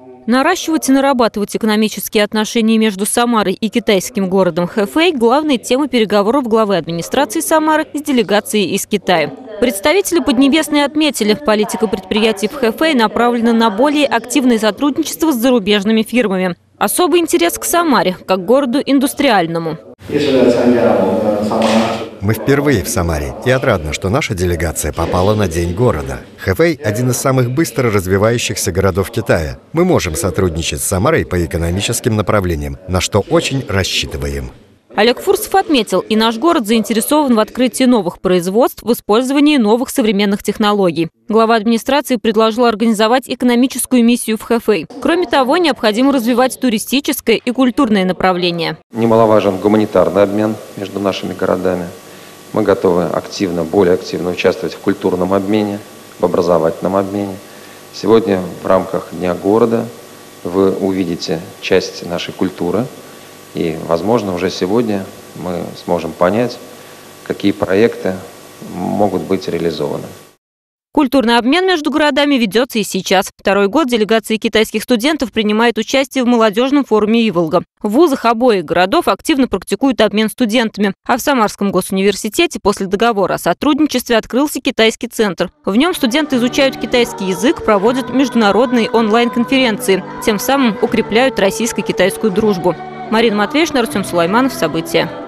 Наращивать и нарабатывать экономические отношения между Самарой и китайским городом Хэфэй – главная тема переговоров главы администрации Самары с делегацией из Китая. Представители Поднебесной отметили, политика предприятий в Хэфэй направлена на более активное сотрудничество с зарубежными фирмами. Особый интерес к Самаре, как городу индустриальному. Мы впервые в Самаре, и отрадно, что наша делегация попала на День города. Хэфэй – один из самых быстро развивающихся городов Китая. Мы можем сотрудничать с Самарой по экономическим направлениям, на что очень рассчитываем. Олег Фурсов отметил, и наш город заинтересован в открытии новых производств, в использовании новых современных технологий. Глава администрации предложил организовать экономическую миссию в Хэфэй. Кроме того, необходимо развивать туристическое и культурное направление. Немаловажен гуманитарный обмен между нашими городами. Мы готовы более активно участвовать в культурном обмене, в образовательном обмене. Сегодня в рамках Дня города вы увидите часть нашей культуры. И, возможно, уже сегодня мы сможем понять, какие проекты могут быть реализованы. Культурный обмен между городами ведется и сейчас. Второй год делегация китайских студентов принимает участие в молодежном форуме Иволга. В вузах обоих городов активно практикуют обмен студентами. А в Самарском госуниверситете после договора о сотрудничестве открылся китайский центр. В нем студенты изучают китайский язык, проводят международные онлайн-конференции. Тем самым укрепляют российско-китайскую дружбу. Марина Матвеевна, Артем Сулайманов. События.